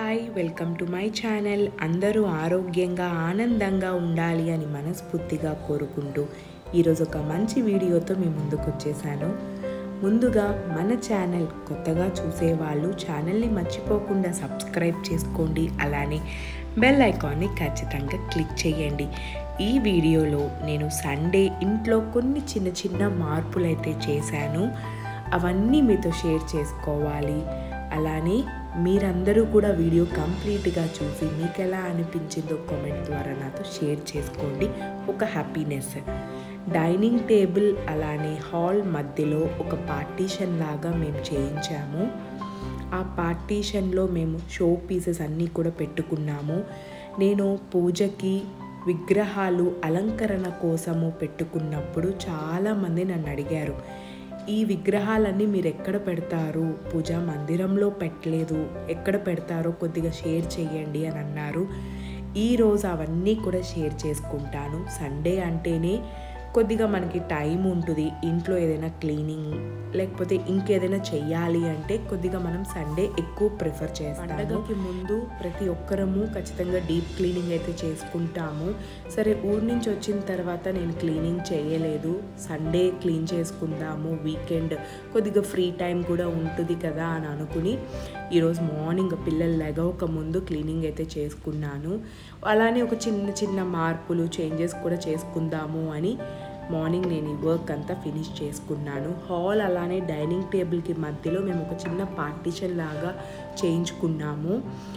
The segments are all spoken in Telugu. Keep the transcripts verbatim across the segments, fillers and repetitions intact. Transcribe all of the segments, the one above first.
Hi welcome to my channel. అందరూ ఆరోగ్యంగా ఆనందంగా ఉండాలి అని మనస్ఫూర్తిగా కోరుకుంటూ ఈరోజు ఒక మంచి వీడియోతో మీ ముందుకు వచ్చేసాను. ముందుగా మన ఛానల్ కొత్తగా చూసేవాళ్ళు ఛానల్ని మర్చిపోకుండా సబ్స్క్రైబ్ చేసుకోండి. అలానే బెల్ ఐకాన్ని ఖచ్చితంగా క్లిక్ చేయండి. ఈ వీడియోలో నేను సండే ఇంట్లో కొన్ని చిన్న చిన్న మార్పులు అయితే చేశాను. అవన్నీ మీతో షేర్ చేసుకోవాలి. అలానే మీరందరూ కూడా వీడియో కంప్లీట్గా చూసి మీకు ఎలా అనిపించిందో కామెంట్ ద్వారా నాతో షేర్ చేసుకోండి. ఒక హ్యాపీనెస్ డైనింగ్ టేబుల్ అలానే హాల్ మధ్యలో ఒక పార్టీషన్ లాగా మేము చేయించాము. ఆ పార్టీషన్లో మేము షో పీసెస్ అన్నీ కూడా పెట్టుకున్నాము. నేను పూజకి విగ్రహాలు అలంకరణ కోసము పెట్టుకున్నప్పుడు చాలామంది నన్ను అడిగారు, ఈ విగ్రహాలన్నీ మీరు ఎక్కడ పెడతారు, పూజా మందిరంలో పెట్టలేదు, ఎక్కడ పెడతారో కొద్దిగా షేర్ చేయండి అని అన్నారు. ఈరోజు అవన్నీ కూడా షేర్ చేసుకుంటాను. సండే అంటేనే కొద్దిగా మనకి టైం ఉంటుంది. ఇంట్లో ఏదైనా క్లీనింగ్ లేకపోతే ఇంకేదైనా చెయ్యాలి అంటే కొద్దిగా మనం సండే ఎక్కువ ప్రిఫర్ చేస్తాము. పండగకి ముందు ప్రతి ఒక్కరము ఖచ్చితంగా డీప్ క్లీనింగ్ అయితే చేసుకుంటాము. సరే, ఊరి నుంచి వచ్చిన తర్వాత నేను క్లీనింగ్ చేయలేదు, సండే క్లీన్ చేసుకుందాము, వీకెండ్ కొద్దిగా ఫ్రీ టైం కూడా ఉంటుంది కదా అని అనుకుని ఈరోజు మార్నింగ్ పిల్లలు లెగవక ముందు క్లీనింగ్ అయితే చేసుకున్నాను. అలానే ఒక చిన్న చిన్న మార్పులు చేంజెస్ కూడా చేసుకుందాము అని మార్నింగ్ నేను ఈ వర్క్ అంతా ఫినిష్ చేసుకున్నాను. హాల్ అలానే డైనింగ్ టేబుల్కి మధ్యలో మేము ఒక చిన్న పార్టీషన్ లాగా చేయించుకున్నాము.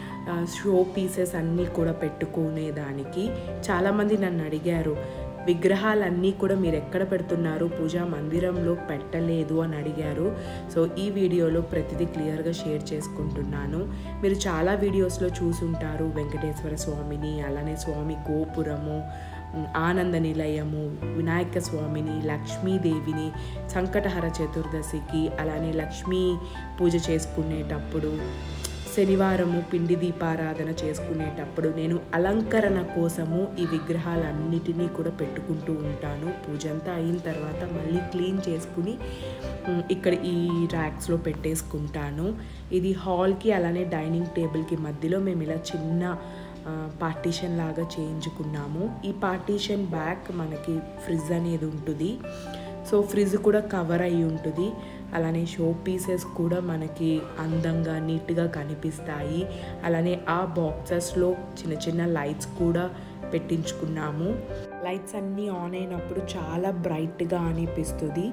షో పీసెస్ అన్నీ కూడా పెట్టుకునేదానికి. చాలామంది నన్ను అడిగారు, విగ్రహాలన్నీ కూడా మీరు ఎక్కడ పెడుతున్నారు, పూజా మందిరంలో పెట్టలేదు అని అడిగారు. సో ఈ వీడియోలో ప్రతిదీ క్లియర్గా షేర్ చేసుకుంటున్నాను. మీరు చాలా వీడియోస్లో చూసుంటారు వెంకటేశ్వర స్వామిని, అలానే స్వామి గోపురము, ఆనంద నిలయము, వినాయక స్వామిని, లక్ష్మీదేవిని సంకటహర చతుర్దశికి, అలానే లక్ష్మీ పూజ చేసుకునేటప్పుడు, శనివారము పిండి దీపారాధన చేసుకునేటప్పుడు నేను అలంకరణ కోసము ఈ విగ్రహాలన్నిటినీ కూడా పెట్టుకుంటూ ఉంటాను. పూజ అంతా అయిన తర్వాత మళ్ళీ క్లీన్ చేసుకుని ఇక్కడ ఈ ర్యాక్స్లో పెట్టేసుకుంటాను. ఇది హాల్కి అలానే డైనింగ్ టేబుల్కి మధ్యలో మేము ఇలా చిన్న పార్టీషన్ లాగా చేయించుకున్నాము. ఈ పార్టీషన్ బ్యాక్ మనకి ఫ్రిడ్జ్ అనేది ఉంటుంది. సో ఫ్రిడ్జ్ కూడా కవర్ అయి ఉంటుంది. అలానే షో పీసెస్ కూడా మనకి అందంగా నీట్గా కనిపిస్తాయి. అలానే ఆ బాక్సెస్లో చిన్న చిన్న లైట్స్ కూడా పెట్టించుకున్నాము. లైట్స్ అన్నీ ఆన్ అయినప్పుడు చాలా బ్రైట్గా అనిపిస్తుంది.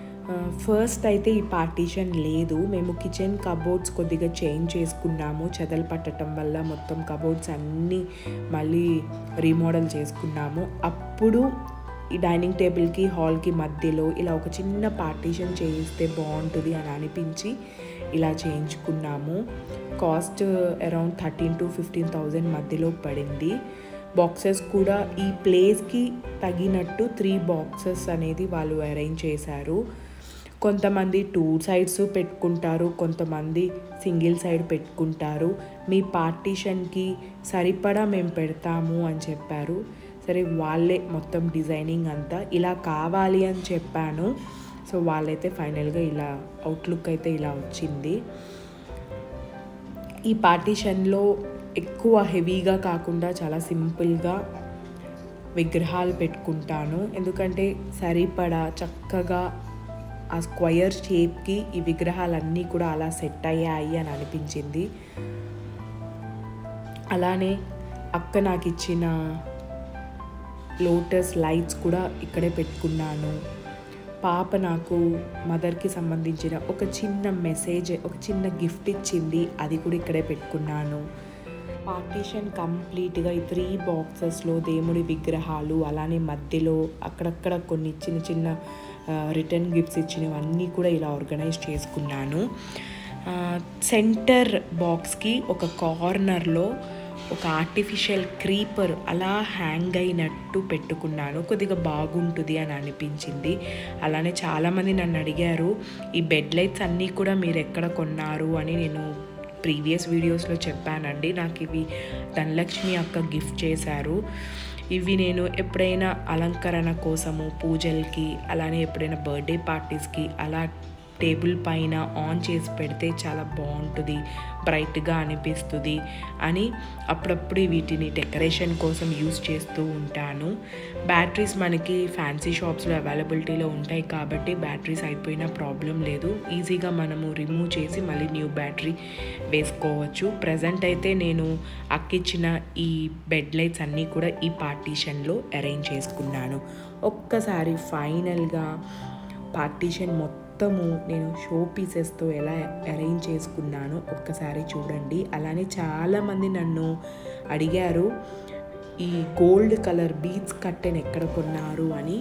ఫస్ట్ అయితే ఈ పార్టీషన్ లేదు. మేము కిచెన్ కబోర్డ్స్ కొద్దిగా చేంజ్ చేసుకున్నాము. చెదలు పట్టడం వల్ల మొత్తం కబోర్డ్స్ అన్నీ మళ్ళీ రీమోడల్ చేసుకున్నాము. అప్పుడు ఈ డైనింగ్ టేబుల్కి హాల్కి మధ్యలో ఇలా ఒక చిన్న పార్టీషన్ చేయిస్తే బాగుంటుంది అని అనిపించి ఇలా చేయించుకున్నాము. Cost around thirteen to fifteen thousand మధ్యలో పడింది. బాక్సెస్ కూడా ఈ ప్లేస్కి తగినట్టు త్రీ బాక్సెస్ అనేది వాళ్ళు అరేంజ్ చేశారు. కొంతమంది టూ సైడ్స్ పెట్టుకుంటారు, కొంతమంది సింగిల్ సైడ్ పెట్టుకుంటారు. మీ పార్టీషన్కి సరిపడా మేము పెడతాము అని చెప్పారు. సరే, వాళ్ళే మొత్తం డిజైనింగ్ అంతా ఇలా కావాలి అని చెప్పాను. సో వాళ్ళైతే ఫైనల్గా ఇలా అవుట్లుక్ అయితే ఇలా వచ్చింది. ఈ పార్టీషన్లో ఎక్కువ హెవీగా కాకుండా చాలా సింపుల్గా విగ్రహాలు పెట్టుకుంటాను. ఎందుకంటే సరిపడా చక్కగా ఆ స్క్వయర్ షేప్కి ఈ విగ్రహాలన్నీ కూడా అలా సెట్ అయ్యాయి అని అనిపించింది. అలానే అక్క నాకు ఇచ్చిన లోటస్ లైట్స్ కూడా ఇక్కడే పెట్టుకున్నాను. పాప నాకు మదర్కి సంబంధించిన ఒక చిన్న మెసేజ్, ఒక చిన్న గిఫ్ట్ ఇచ్చింది, అది కూడా ఇక్కడే పెట్టుకున్నాను. పార్టీషన్ కంప్లీట్గా ఈ త్రీ బాక్సెస్లో దేవుడి విగ్రహాలు, అలానే మధ్యలో అక్కడక్కడ కొన్ని చిన్న చిన్న రిటర్న్ గిఫ్ట్స్ ఇచ్చినవన్నీ కూడా ఇలా ఆర్గనైజ్ చేసుకున్నాను. సెంటర్ బాక్స్కి ఒక కార్నర్లో ఒక ఆర్టిఫిషియల్ క్రీపర్ అలా హ్యాంగ్ అయినట్టు పెట్టుకున్నాను. కొద్దిగా బాగుంటుంది అని అనిపించింది. అలానే చాలామంది నన్ను అడిగారు, ఈ బెడ్ లైట్స్ అన్నీ కూడా మీరు ఎక్కడ కొన్నారు అని. నేను ప్రీవియస్ వీడియోస్లో చెప్పానండి. నాకు ఇవి ధనలక్ష్మి అక్క గిఫ్ట్ చేశారు. ఇవి నేను ఎప్పుడైనా అలంకరణ కోసము పూజలకి, అలానే ఎప్పుడైనా బర్త్డే పార్టీస్కి అలా టేబుల్ పైన ఆన్ చేసి పెడితే చాలా బాగుంటుంది, బ్రైట్గా అనిపిస్తుంది అని అప్పుడప్పుడు వీటిని డెకరేషన్ కోసం యూస్ చేస్తూ ఉంటాను. బ్యాటరీస్ మనకి ఫ్యాన్సీ షాప్స్లో అవైలబిలిటీలో ఉంటాయి కాబట్టి బ్యాటరీస్ అయిపోయినా ప్రాబ్లం లేదు, ఈజీగా మనము రిమూవ్ చేసి మళ్ళీ న్యూ బ్యాటరీ వేసుకోవచ్చు. ప్రజెంట్ అయితే నేను అక్కిచ్చిన ఈ బెడ్ లైట్స్ అన్నీ కూడా ఈ పార్టీషన్లో అరేంజ్ చేసుకున్నాను. ఒక్కసారి ఫైనల్గా పార్టీషన్ మొత్తము నేను షో పీసెస్తో ఎలా అరేంజ్ చేసుకున్నానో ఒక్కసారి చూడండి. అలానే చాలామంది నన్ను అడిగారు ఈ గోల్డ్ కలర్ బీడ్స్ కర్టెన్ ఎక్కడ కొన్నారు అని.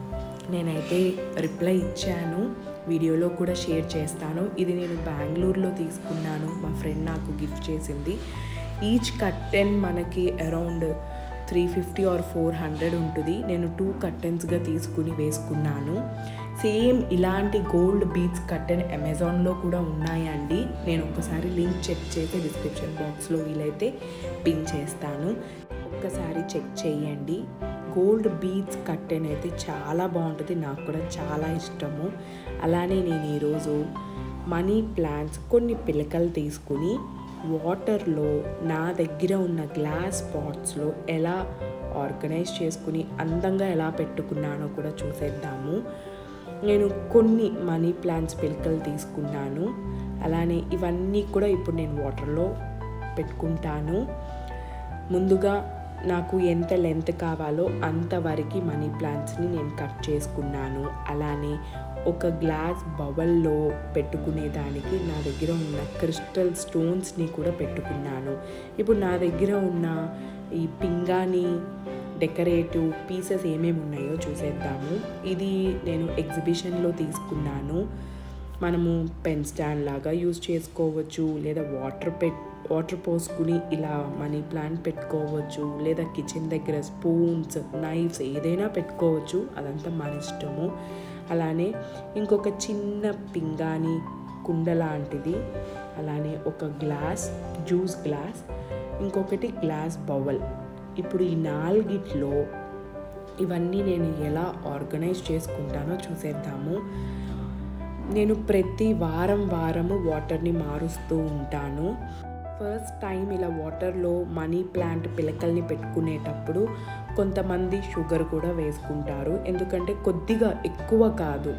నేనైతే రిప్లై ఇచ్చాను, వీడియోలో కూడా షేర్ చేస్తాను. ఇది నేను బెంగళూరులో తీసుకున్నాను, మా ఫ్రెండ్ నాకు గిఫ్ట్ చేసింది. ఈచ్ కర్టెన్ మనకి around three fifty or four hundred ఉంటుంది. నేను టూ కర్టెన్స్గా తీసుకుని వేసుకున్నాను. సేమ్ ఇలాంటి గోల్డ్ బీడ్స్ కర్టెన్ అమెజాన్లో కూడా ఉన్నాయండి. నేను ఒకసారి లింక్ చెక్ చేసి డిస్క్రిప్షన్ బాక్స్లో వీలైతే పిన్ చేస్తాను, ఒక్కసారి చెక్ చేయండి. గోల్డ్ బీడ్స్ కర్టెన్ అయితే చాలా బాగుంటుంది, నాకు కూడా చాలా ఇష్టము. అలానే నేను ఈరోజు మనీ ప్లాంట్స్ కొన్ని పిలకలు తీసుకుని వాటర్లో నా దగ్గర ఉన్న గ్లాస్ పాట్స్లో ఎలా ఆర్గనైజ్ చేసుకుని అందంగా ఎలా పెట్టుకున్నానో కూడా చూసేద్దాము. నేను కొన్ని మనీ ప్లాంట్స్ పిలకలు తీసుకున్నాను. అలానే ఇవన్నీ కూడా ఇప్పుడు నేను వాటర్లో పెట్టుకుంటాను. ముందుగా నాకు ఎంత లెంత్ కావాలో అంతవరకు మనీ ప్లాంట్స్ని నేను కట్ చేసుకున్నాను. అలానే ఒక గ్లాస్ బౌల్లో పెట్టుకునేదానికి నా దగ్గర ఉన్న క్రిస్టల్ స్టోన్స్ని కూడా పెట్టుకున్నాను. ఇప్పుడు నా దగ్గర ఉన్న ఈ పింగాణి డెకరేటివ్ పీసెస్ ఏమేమి ఉన్నాయో చూసేద్దాము. ఇది నేను ఎగ్జిబిషన్లో తీసుకున్నాను. మనము పెన్ స్టాండ్ లాగా యూజ్ చేసుకోవచ్చు, లేదా వాటర్ పెట్ వాటర్ పోసుకుని ఇలా మనీ ప్లాంట్ పెట్టుకోవచ్చు, లేదా కిచెన్ దగ్గర స్పూన్స్ నైఫ్స్ ఏదైనా పెట్టుకోవచ్చు, అదంతా మన ఇష్టము. అలానే ఇంకొక చిన్న పింగాణి కుండ లాంటిది, అలానే ఒక గ్లాస్ జ్యూస్ గ్లాస్, ఇంకొకటి గ్లాస్ బౌల్. ఇప్పుడు ఈ నాలుగిట్లో ఇవన్నీ నేను ఎలా ఆర్గనైజ్ చేసుకుంటానో చూసేద్దాము. నేను ప్రతి వారం వారము వాటర్ని మారుస్తూ ఉంటాను. ఫస్ట్ టైం ఇలా వాటర్లో మనీ ప్లాంట్ పిలకల్ని పెట్టుకునేటప్పుడు కొంతమంది షుగర్ కూడా వేసుకుంటారు, ఎందుకంటే కొద్దిగా ఎక్కువ కాదు,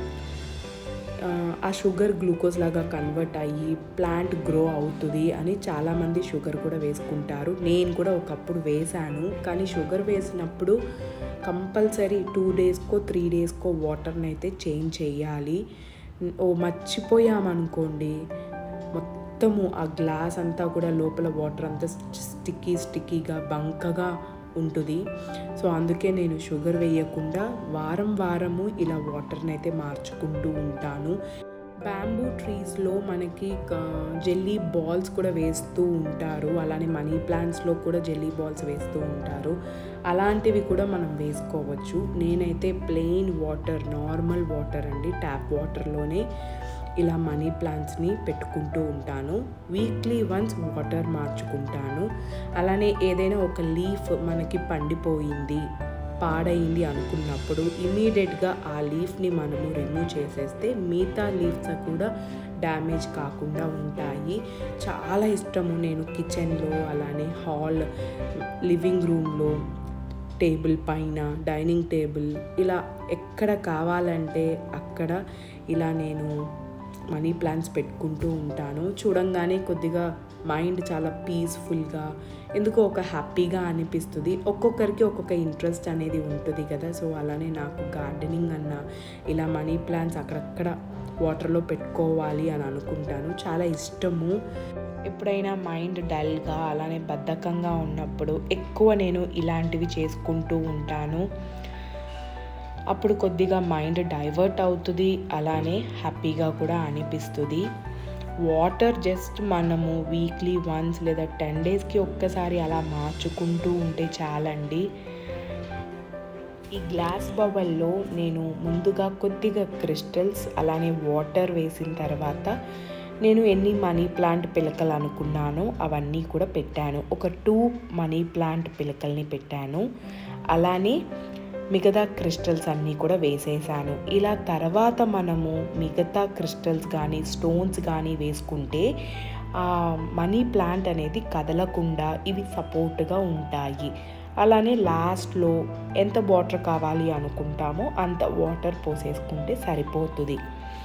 ఆ షుగర్ గ్లూకోజ్ లాగా కన్వర్ట్ అయ్యి ప్లాంట్ గ్రో అవుతుంది అని చాలామంది షుగర్ కూడా వేసుకుంటారు. నేను కూడా ఒకప్పుడు వేశాను, కానీ షుగర్ వేసినప్పుడు కంపల్సరీ టూ డేస్కో త్రీ డేస్కో వాటర్ని అయితే చేంజ్ చేయాలి. ఓ మర్చిపోయామనుకోండి మొత్తము ఆ గ్లాస్ అంతా కూడా లోపల వాటర్ అంతా స్టిక్కీ స్టిక్కీగా బంకగా ఉంటుంది. సో అందుకే నేను షుగర్ వేయకుండా వారం వారము ఇలా వాటర్ని అయితే మార్చుకుంటూ ఉంటాను. బ్యాంబూ ట్రీస్లో మనకి జెల్లీ బాల్స్ కూడా వేస్తూ ఉంటారు, అలానే మనీ ప్లాంట్స్లో కూడా జెల్లీ బాల్స్ వేస్తూ ఉంటారు, అలాంటివి కూడా మనం వేసుకోవచ్చు. నేనైతే ప్లెయిన్ వాటర్, నార్మల్ వాటర్ అండి, ట్యాప్ వాటర్లోనే ఇలా మనీ ప్లాంట్స్ని పెట్టుకుంటూ ఉంటాను. వీక్లీ వన్స్ వాటర్ మార్చుకుంటాను. అలానే ఏదైనా ఒక లీఫ్ మనకి పండిపోయింది, పాడైంది అనుకున్నప్పుడు ఇమీడియట్గా ఆ లీఫ్ని మనము రిమూవ్ చేసేస్తే మిగతా లీవ్స్ కూడా డ్యామేజ్ కాకుండా ఉంటాయి. చాలా ఇష్టము నేను కిచెన్లో, అలానే హాల్, లివింగ్ రూమ్లో, టేబుల్ పైన, డైనింగ్ టేబుల్, ఇలా ఎక్కడ కావాలంటే అక్కడ ఇలా నేను మనీ ప్లాంట్స్ పెట్టుకుంటూ ఉంటాను. చూడంగానే కొద్దిగా మైండ్ చాలా పీస్ఫుల్గా, ఎందుకో ఒక హ్యాపీగా అనిపిస్తుంది. ఒక్కొక్కరికి ఒక్కొక్క ఇంట్రెస్ట్ అనేది ఉంటుంది కదా. సో అలానే నాకు గార్డెనింగ్ అన్న ఇలా మనీ ప్లాంట్స్ అక్కడక్కడ వాటర్లో పెట్టుకోవాలి అని అనుకుంటాను, చాలా ఇష్టము. ఎప్పుడైనా మైండ్ డల్గా అలానే బద్ధకంగా ఉన్నప్పుడు ఎక్కువ నేను ఇలాంటివి చేసుకుంటూ ఉంటాను. అప్పుడు కొద్దిగా మైండ్ డైవర్ట్ అవుతుంది, అలానే హ్యాపీగా కూడా అనిపిస్తుంది. వాటర్ జస్ట్ మనము వీక్లీ వన్స్ లేదా టెన్ డేస్కి ఒక్కసారి అలా మార్చుకుంటూ ఉంటే చాలండి. ఈ గ్లాస్ బౌల్లో నేను ముందుగా కొద్దిగా క్రిస్టల్స్ అలానే వాటర్ వేసిన తర్వాత నేను ఎన్ని మనీ ప్లాంట్ పిలకలు అనుకున్నానో అవన్నీ కూడా పెట్టాను. ఒక టూ మనీ ప్లాంట్ పిలకల్ని పెట్టాను. అలానే మిగతా క్రిస్టల్స్ అన్నీ కూడా వేసేసాను. ఇలా తర్వాత మనము మిగతా క్రిస్టల్స్ కానీ స్టోన్స్ కానీ వేసుకుంటే మనీ ప్లాంట్ అనేది కదలకుండా ఇవి సపోర్ట్గా ఉంటాయి. అలానే లాస్ట్లో ఎంత వాటర్ కావాలి అనుకుంటామో అంత వాటర్ పోసేసుకుంటే సరిపోతుంది.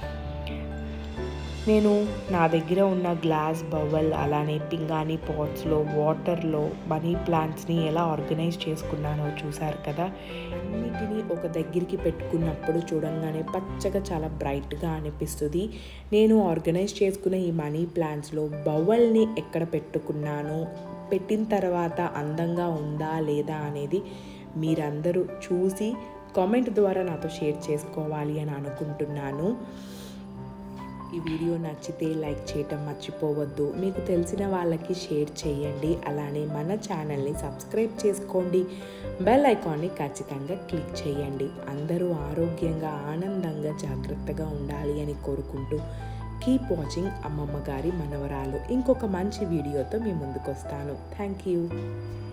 నేను నా దగ్గర ఉన్న గ్లాస్ బౌల్ అలానే పింగాణి పాట్స్లో వాటర్లో మనీ ప్లాంట్స్ని ఎలా ఆర్గనైజ్ చేసుకున్నానో చూసారు కదా. అన్నిటినీ ఒక దగ్గరికి పెట్టుకున్నప్పుడు చూడంగానే పచ్చగా చాలా బ్రైట్గా అనిపిస్తుంది. నేను ఆర్గనైజ్ చేసుకున్న ఈ మనీ ప్లాంట్స్లో బౌల్ని ఎక్కడ పెట్టుకున్నాను, పెట్టిన తర్వాత అందంగా ఉందా లేదా అనేది మీరందరూ చూసి కామెంట్ ద్వారా నాతో షేర్ చేసుకోవాలి అని అనుకుంటున్నాను. ఈ వీడియో నచ్చితే లైక్ చేయటం మర్చిపోవద్దు. మీకు తెలిసిన వాళ్ళకి షేర్ చేయండి. అలానే మన ఛానల్ని సబ్స్క్రైబ్ చేసుకోండి. బెల్ ఐకాన్ని ఖచ్చితంగా క్లిక్ చేయండి. అందరూ ఆరోగ్యంగా ఆనందంగా జాగ్రత్తగా ఉండాలి అని కోరుకుంటూ కీప్ వాచింగ్ అమ్మమ్మ గారి మనవరాలు. ఇంకొక మంచి వీడియోతో మీ ముందుకు వస్తాను. Thank you.